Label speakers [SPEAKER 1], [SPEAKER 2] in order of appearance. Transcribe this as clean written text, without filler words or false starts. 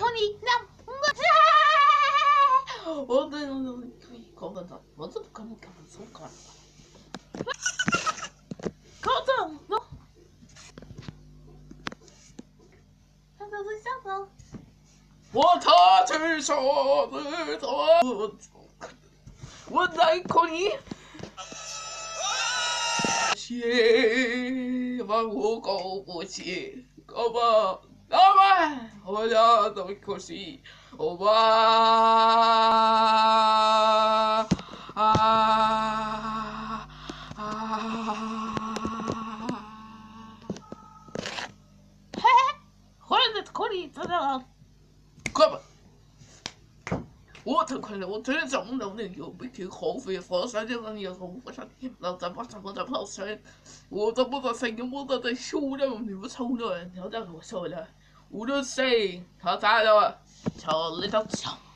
[SPEAKER 1] 你那我的可以搞得到，我怎么可能搞得出干？搞得喏，他这是啥子？我他去说的他，我在可以。希望我搞不起，搞吧，搞吧，我要怎么可惜？我吧嘿嘿，后来在可以怎样？搞吧。我太快了，我真的找不到那个没去后悔发生的那个后悔上，然后再把什么再跑出来，我都不知道谁跟我在修了，又丑了，然后再给我修了，我就谁他咋了？瞧你都瞧。